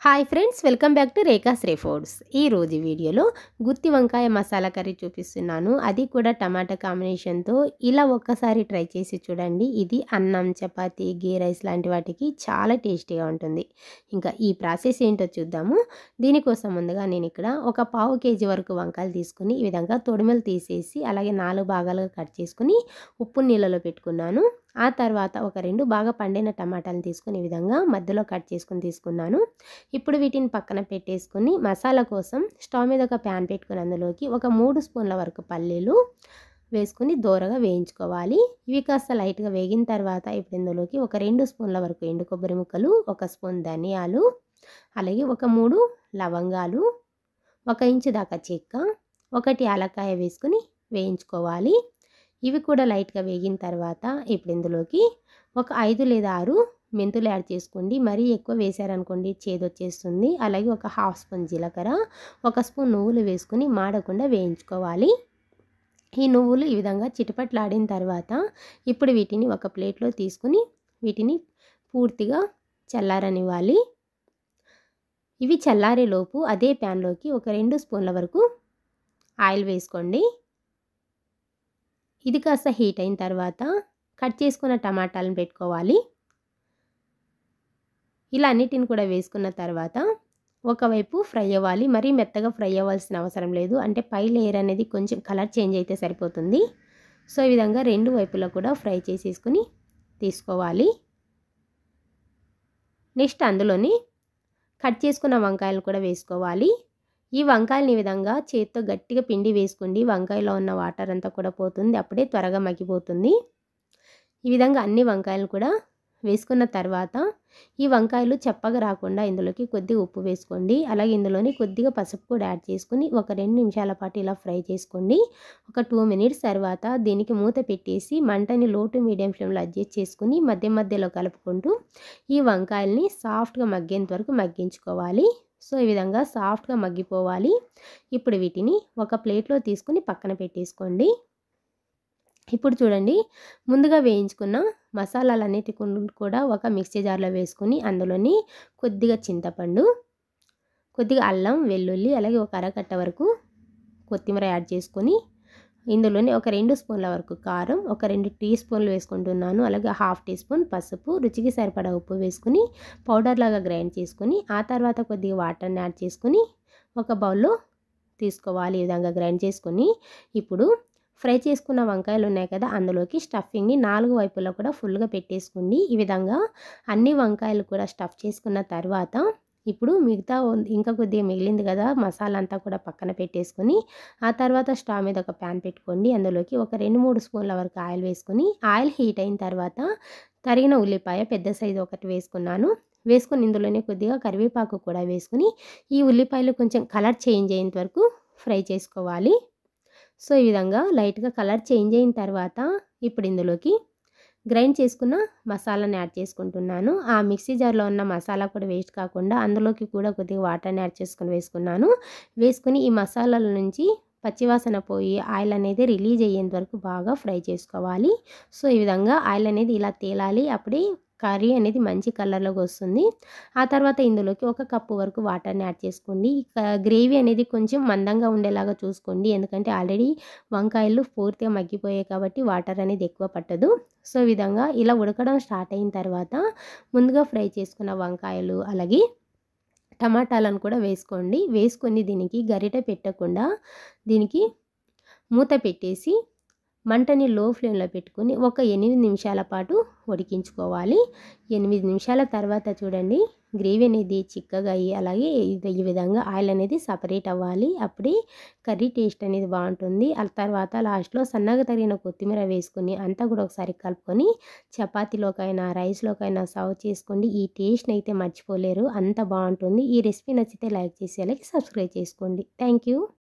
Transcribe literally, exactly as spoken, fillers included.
Hi friends, welcome back to Rekha's ray foods. ఈ రోజు వీడియోలో గుత్తి వంకాయ మసాలా కర్రీ చూపిస్తున్నాను. అది కూడా టమాటా కాంబినేషన్తో. ఇలా ఒక్కసారి ట్రై చేసి చూడండి. ఇది అన్నం, చపాతీ, గీ రైస్ లాంటి వాటికి చాలా టేస్టీగా ఉంటుంది. ఇంకా ఈ ప్రాసెస్ ఏంటో చూద్దాము. దీనికోసం ముందుగా నేను ఇక్కడ ఒక పావు కేజీ వరకు వంకాయలు తీసుకుని ఈ విధంగా తొడిమలు తీసేసి అలాగే నాలుగు భాగాలుగా కట్ చేసుకుని ఉప్పు నీళ్ళలో పెట్టుకున్నాను. ఆ తర్వాత ఒక రెండు బాగా పండిన టమాటాలను తీసుకుని ఈ విధంగా మధ్యలో కట్ చేసుకుని తీసుకున్నాను. ఇప్పుడు వీటిని పక్కన పెట్టేసుకుని మసాలా కోసం స్టవ్ మీద ఒక ప్యాన్ పెట్టుకుని అందులోకి ఒక మూడు స్పూన్ల వరకు పల్లీలు వేసుకుని దోరగా వేయించుకోవాలి. ఇవి కాస్త లైట్గా వేగిన తర్వాత ఇప్పుడు ఇందులోకి ఒక రెండు స్పూన్ల వరకు ఎండు కొబ్బరి ముక్కలు, ఒక స్పూన్ ధనియాలు, అలాగే ఒక మూడు లవంగాలు, ఒక ఇంచు దాకా చెక్క, ఒకటి యాలక్కాయ వేసుకుని వేయించుకోవాలి. ఇవి కూడా లైట్గా వేగిన తర్వాత ఇప్పుడు ఇందులోకి ఒక ఐదు లేదా ఆరు మెంతులు యాడ్ చేసుకోండి. మరీ ఎక్కువ వేసారనుకోండి చేదు వచ్చేస్తుంది. అలాగే ఒక హాఫ్ స్పూన్ జీలకర్ర, ఒక స్పూన్ నువ్వులు వేసుకుని మాడకుండా వేయించుకోవాలి. ఈ నువ్వులు ఈ విధంగా చిటపట్లాడిన తర్వాత ఇప్పుడు వీటిని ఒక ప్లేట్లో తీసుకుని వీటిని పూర్తిగా చల్లారనివ్వాలి. ఇవి చల్లారేలోపు అదే ప్యాన్లోకి ఒక రెండు స్పూన్ల వరకు ఆయిల్ వేసుకోండి. ఇది కాస్త హీట్ అయిన తర్వాత కట్ చేసుకున్న టమాటాలను పెట్టుకోవాలి. ఇలా అన్నిటిని కూడా వేసుకున్న తర్వాత ఒకవైపు ఫ్రై అవ్వాలి. మరీ మెత్తగా ఫ్రై అవ్వాల్సిన అవసరం లేదు. అంటే పై లేయర్ అనేది కొంచెం కలర్ చేంజ్ అయితే సరిపోతుంది. సో ఈ విధంగా రెండు వైపులా కూడా ఫ్రై చేసేసుకుని తీసుకోవాలి. నెక్స్ట్ అందులోని కట్ చేసుకున్న వంకాయలు కూడా వేసుకోవాలి. ఈ వంకాయలని ఈ విధంగా చేత్తో గట్టిగా పిండి వేసుకోండి. వంకాయలో ఉన్న వాటర్ అంతా కూడా పోతుంది. అప్పుడే త్వరగా మగ్గిపోతుంది. ఈ విధంగా అన్ని వంకాయలు కూడా వేసుకున్న తర్వాత ఈ వంకాయలు చప్పగా రాకుండా ఇందులోకి కొద్దిగా ఉప్పు వేసుకోండి. అలాగే ఇందులోని కొద్దిగా పసుపు కూడా యాడ్ చేసుకుని ఒక రెండు నిమిషాల పాటు ఇలా ఫ్రై చేసుకోండి. ఒక టూ మినిట్స్ తర్వాత దీనికి మూత పెట్టేసి మంటని లో టు మీడియం ఫ్లేమ్లో అడ్జస్ట్ చేసుకుని మధ్య మధ్యలో కలుపుకుంటూ ఈ వంకాయల్ని సాఫ్ట్గా మగ్గేంత వరకు మగ్గించుకోవాలి. సో ఈ విధంగా సాఫ్ట్గా మగ్గిపోవాలి. ఇప్పుడు వీటిని ఒక ప్లేట్లో తీసుకుని పక్కన పెట్టేసుకోండి. ఇప్పుడు చూడండి, ముందుగా వేయించుకున్న మసాలాలన్నిటి కూడా ఒక మిక్సీ జార్లో వేసుకుని అందులోని కొద్దిగా చింతపండు, కొద్దిగా అల్లం వెల్లుల్లి, అలాగే ఒక అరకట్ట వరకు కొత్తిమీర యాడ్ చేసుకొని ఇందులోని ఒక రెండు స్పూన్ల వరకు కారం, ఒక రెండు టీ స్పూన్లు వేసుకుంటున్నాను. అలాగే హాఫ్ టీ స్పూన్ పసుపు, రుచికి సరిపడా ఉప్పు వేసుకుని పౌడర్ లాగా గ్రైండ్ చేసుకుని ఆ తర్వాత కొద్దిగా వాటర్ని యాడ్ చేసుకుని ఒక బౌల్లో తీసుకోవాలి. ఈ విధంగా గ్రైండ్ చేసుకుని ఇప్పుడు ఫ్రై చేసుకున్న వంకాయలు ఉన్నాయి కదా, అందులోకి స్టఫింగ్ని నాలుగు వైపులా కూడా ఫుల్గా పెట్టేసుకోండి. ఈ విధంగా అన్ని వంకాయలు కూడా స్టఫ్ చేసుకున్న తర్వాత ఇప్పుడు మిగతా ఇంకా కొద్దిగా మిగిలింది కదా మసాలా అంతా కూడా పక్కన పెట్టేసుకొని ఆ తర్వాత స్టవ్ మీద ఒక ప్యాన్ పెట్టుకోండి. అందులోకి ఒక రెండు మూడు స్పూన్ల వరకు ఆయిల్ వేసుకొని ఆయిల్ హీట్ అయిన తర్వాత తరిగిన ఉల్లిపాయ పెద్ద సైజు ఒకటి వేసుకున్నాను. వేసుకొని ఇందులోనే కొద్దిగా కరివేపాకు కూడా వేసుకుని ఈ ఉల్లిపాయలు కొంచెం కలర్ చేంజ్ అయ్యేంత వరకు ఫ్రై చేసుకోవాలి. సో ఈ విధంగా లైట్గా కలర్ చేంజ్ అయిన తర్వాత ఇప్పుడు ఇందులోకి గ్రైండ్ చేసుకున్న మసాలాని యాడ్ చేసుకుంటున్నాను. ఆ మిక్సీ జార్లో ఉన్న మసాలా కూడా వేస్ట్ కాకుండా అందులోకి కూడా కొద్దిగా వాటర్ని యాడ్ చేసుకుని వేసుకున్నాను. వేసుకుని ఈ మసాలాల నుంచి పచ్చివాసన పోయి ఆయిల్ అనేది రిలీజ్ అయ్యేంత వరకు బాగా ఫ్రై చేసుకోవాలి. సో ఈ విధంగా ఆయిల్ అనేది ఇలా తేలాలి. అప్పుడే కర్రీ అనేది మంచి కలర్లోకి వస్తుంది. ఆ తర్వాత ఇందులోకి ఒక కప్పు వరకు వాటర్ని యాడ్ చేసుకోండి. గ్రేవీ అనేది కొంచెం మందంగా ఉండేలాగా చూసుకోండి. ఎందుకంటే ఆల్రెడీ వంకాయలు పూర్తిగా మగ్గిపోయాయి కాబట్టి వాటర్ అనేది ఎక్కువ పట్టదు. సో ఈ విధంగా ఇలా ఉడకడం స్టార్ట్ అయిన తర్వాత ముందుగా ఫ్రై చేసుకున్న వంకాయలు అలాగే టమాటాలను కూడా వేసుకోండి. వేసుకొని దీనికి గరిటె పెట్టకుండా దీనికి మూత పెట్టేసి మంటని లో ఫ్లేమ్లో పెట్టుకొని ఒక ఎనిమిది నిమిషాల పాటు ఉడికించుకోవాలి. ఎనిమిది నిమిషాల తర్వాత చూడండి, గ్రేవీ అనేది చిక్కగా అయ్యి అలాగే ఈ విధంగా ఆయిల్ అనేది సపరేట్ అవ్వాలి. అప్పుడే కర్రీ టేస్ట్ అనేది బాగుంటుంది. ఆ తర్వాత లాస్ట్లో సన్నగా తరిగిన కొత్తిమీర వేసుకొని అంతా కూడా ఒకసారి కలుపుకొని చపాతీలోకైనా రైస్లోకైనా సర్వ్ చేసుకోండి. ఈ టేస్ట్ని అయితే మర్చిపోలేరు, అంత బాగుంటుంది. ఈ రెసిపీ నచ్చితే లైక్ చేసి అలాగే సబ్స్క్రైబ్ చేసుకోండి. Thank you.